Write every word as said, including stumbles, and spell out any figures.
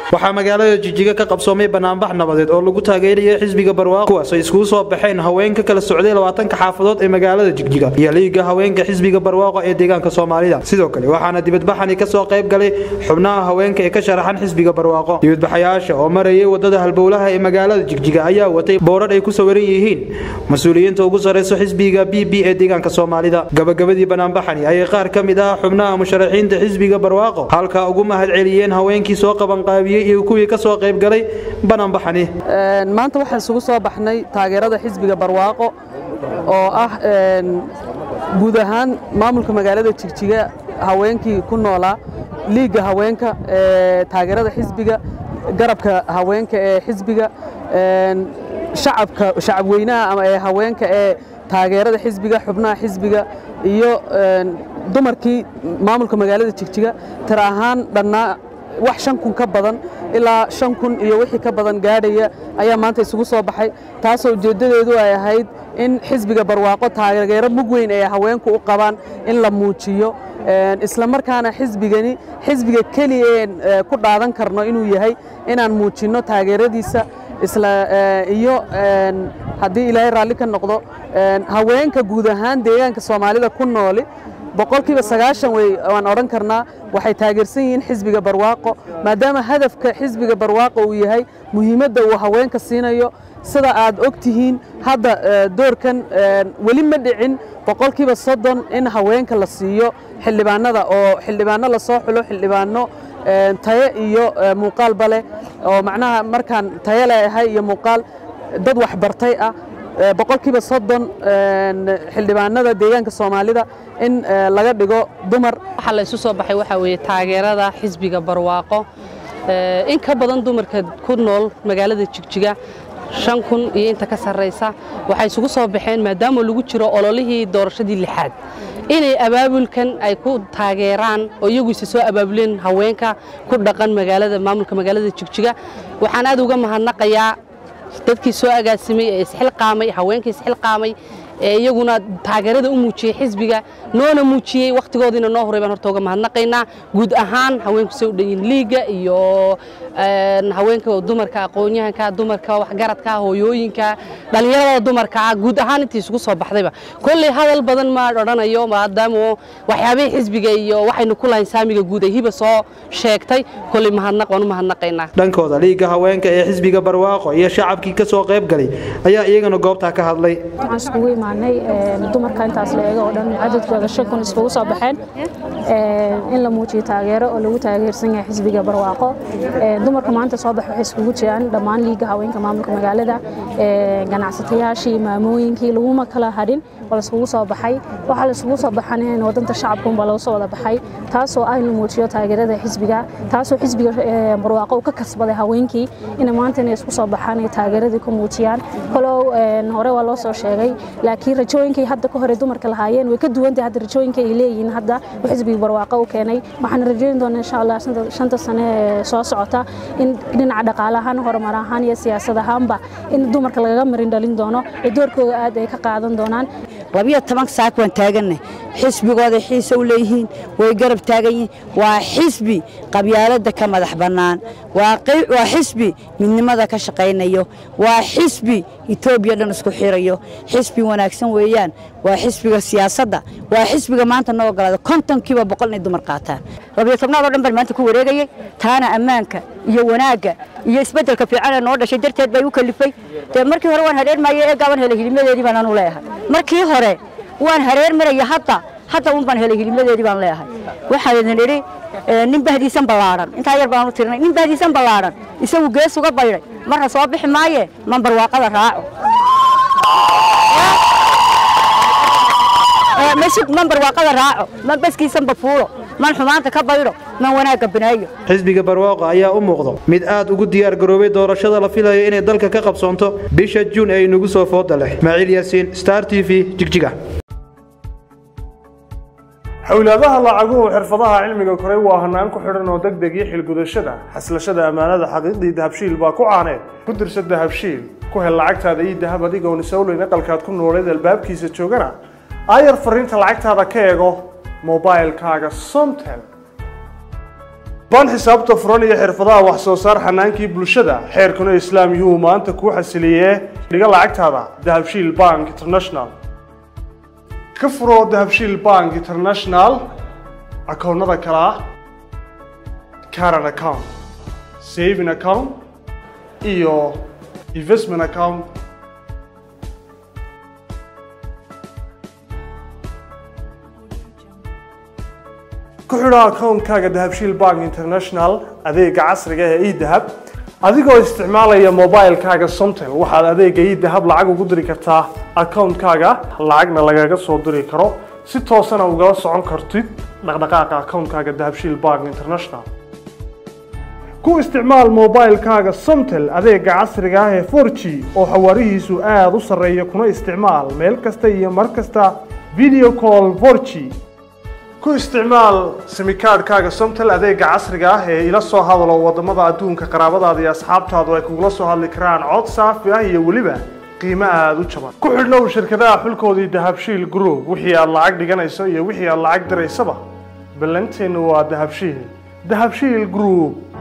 waxaa magaalada Jigjiga ka qabsoomay banaanbax nabadeed oo lagu taageerayo xisbiga barwaaqo kuwaas oo isku soo baxeen haweenka kala socday labaatan ka xaafadood ee magaalada Jigjiga iyo liiga haweenka xisbiga barwaaqo ee deegaanka Soomaalida sidoo kale waxaana dibadbaxani ka soo qayb galay xubnaha haweenka ee ka sharaxan xisbiga barwaaqo dibadbaxayaasha oo marayay wadada halbowlaha ee magaalada Jigjiga ayaa watay boorar ay ku sawiran yihiin mas'uuliyiinta ugu sareyso xisbiga B B ee deegaanka Soomaalida gabagabadii banaanbaxani ay qaar kamid ah xubnaha musharaxiinta xisbiga barwaaqo halka ugu mahad celiyeen haweenkii soo qaban qaabiyay iyo kuwii ka soo qayb galay banaanbaxani een maanta waxaan isugu soo baxnay taageerada xisbiga barwaaqo oo ah een guud ahaan maamulka magaalada Jigjiga haweenkii ku noolaa liiga haweenka ee taageerada xisbiga garabka haweenka ee xisbiga een shacabka shacab weynaha ama ee haweenka ee taageerada xisbiga xubnaha xisbiga iyo een dumarkii maamulka magaalada Jigjiga tar ahaan dhanna wax shan kun ka badan ilaa shan kun iyo wixii ka badan gaadhaya ayaa maanta isugu soo baxay taasoo ujeedadeedu ay ahayd in xisbiga barwaaqo taageero mug weyn ay haweenku u qabaan in la muujiyo een isla markaana xisbigani xisbiga kaliya ee ku dhaadan karno inuu yahay inaan muujino taageeradiisa isla iyo een hadii Ilaahay raali ka noqdo een haweenka guud ahaan deegaanka Soomaalida ku nool boqolkiiba sagaashan way waan oran karnaa waxay taageersan yihiin xisbiga barwaaqo maadaama hadafka xisbiga barwaaqo uu yahay muhiimadda uu haweenka siinayo sida aad ogtihiin hadda doorkan wali ma dhicin boqolkiiba soddon in haweenka la siiyo xildhibaanada oo xildhibaano la soo xulo xildhibaano tayo iyo muuqaal bale oo macnaha markaan tayo leeyahay iyo muuqaal dad wax bartay ah boqolkiiba soddon xildhibaanada deegaanka Soomaalida in laga dhigo dumar waxa la isu soo baxay waxa weeye taageerada xisbiga barwaaqo in ka badan dumarka ku nool magaalada Jigjiga shan kun iyo inta ka sareysa waxay isugu soo baxeen maadaama lagu jiro ololihii doorashadii lixaad inay abaabulkan ay ku taageeraan oo iyagu is soo abaabuleen haweenka ku dhaqan magaalada maamulka magaalada Jigjiga waxaan aad uga mahadnaqayaa dadkii soo agaasimay ee isxil qaamay haweenkii isxil qaamay ee iyaguna taageerada u muujiyay xisbiga noona muujiyay waqtigoodina noo horeeyay horta uga mahadnaqaynaa guud ahaan haweenku soo dhayin liiga iyo een haweenka dumarka aqoonyahanka dumarka wax garadka hooyooyinka dhalinyarada dumarka guud ahaan intii isugu soo baxdayba kulli hadal badan ma oranayo maadaama waxyaabay xisbiga iyo waxaynu ku lahayn saamiga guud ee hiba soo sheegtay kulli mahadnaq waan u mahadnaqaynaa dhankooda liiga haweenka ee xisbiga barwaaqo iyo shacabkii ka soo qayb galay ayaa iyagana goobta ka hadlay dumarka intaas la eego oo dhan cadadkooda shan kun iskugu soo baxeen in la muujiyo taageero oo lagu taageersan yahay xisbiga barwaaqo dumarka maanta soo baxay iskugu jiraan dhammaan liiga haweenka maamulka magaalada ganacsatayaashii maamooyinkii laguma kala hadhin wala iskugu soo baxay waxa la iskugu soo baxaneen wadanta shacabku baa loo soo wada baxay taasoo ay la muujiyo taageerada xisbiga taasoo xisbiga barwaaqo ka kasbaday haweenkii in maanta inay isku soo baxaan ay taageeradii ku muujiyaan kalow hore waa loo soo sheegay laakiin rajooyinkii hadda ka hore dumarka lahaayeen way ka duwan tahay hadda rajooyinkii ay leeyihiin hadda xisbiga barwaaqo u keenay waxaan rajayn doonaa insha Allah shanta sano ee soo socota in dhinaca dhaqaalaha horumar ahaan iyo siyaasad ahaanba in dumarka laga marin dhalin doono ee doorkooda aad ay ka qaadan doonaan labiyo toban saac waan taaganay xisbigooda xiisa u leeyihiin way garab taagan yihiin waa xisbi qabyaalada ka madax banaan waa waa xisbi midnimada ka shaqeynayo waa xisbi Itoobiya dhan isku xirayo xisbi wanaagsan weeyaan waa xisbiga siyaasadda waa xisbiga maanta noo galada konton kiiba boqol inay dumar qaataan labiyo toban oo dhan bal maanta ku wareegayay taana ammaanka iyo wanaaga iyo isbedelka fiican ee noo dhashay darteed bay u kalifay te markii hore waan hareer maayay ee gaban helay hilimadeedii baan aanu leeyahay markii hore waan hareer maray hadda hadda un baan helay hilimadeedii baan leeyahay waxa idin iri nin bahdiisan balaaran inta yar baan u tirnay nin bahdiisan balaaran isagu gees uga bayray marna soo bixi maaye man barwaaqada raaco ee masjid man barwaaqada raaco man baskiisan bafuulo man xumaanta ka bayro man wanaaga banaayo xisbiga barwaaqo ayaa u muuqdo mid aad ugu diyaar garoobay doorashada la filayo inay dalka ka qabsoonto bisha June ee nagu soo fooda leh Maciil Yaasiin Star T V Jigjiga xawlaadaha lacaguhu xirfadaha cilmiga koray waa hanaan ku xidhan oo degdeg iyo xilgudashada xaslashada amaanada xaqiiqdii dahabshiil baa ku caaneen ku dirsa dahabshiil ku hel lacagtaada iyo dahab adiga oo nisawleyn aqalkaad ku nooleed albaabkiisa joogana ayar fariinta lacagtaada ka eego mobilekaaga Somtel baan xisaabta furan iyo xirfadaha wax soo saar xanaankii bulshada xeerkuna islaam yuhu maanta kuu xasiliyee dhiga lacagtaada dahabshiil bank international ka furo dahabshiil bank international akoonnada kale ah current account saving account iyo investment account. ku xidho akoonkaaga dahabshiil bank international adeega casriga ee e-dahab adigoo isticmaalaya mobilekaaga somtel waxaad adeega e-dahab lacag ugu diri kartaa akoonkaaga lacagna lagaga soo diri karo si toosana ugala socon kartid dhaqdhaqaaqa akoonkaaga dahabshiil bank international. ku isticmaal mobilekaaga somtel adeega casriga ah ee four G oo xawaarihiisu aad u sarreeya kuna isticmaal meel kasta iyo mar kasta video call four G. ku isticmaal simikaadhkaaga somtel adeega casriga ah ee ila soo hadalo wadamada adduunka qaraabadaada iyo asxaabtaadu ay kugula soo hadli karaan cod saafi ah iyo weliba qiimo aada u jaban. ku xidhnow shirkadaha xulkoodii dahabshiil group wixii aad lacag dhiganayso iyo wixii aad lacag diraysaba ballanteenu waa dahabshiil dahabshiil group.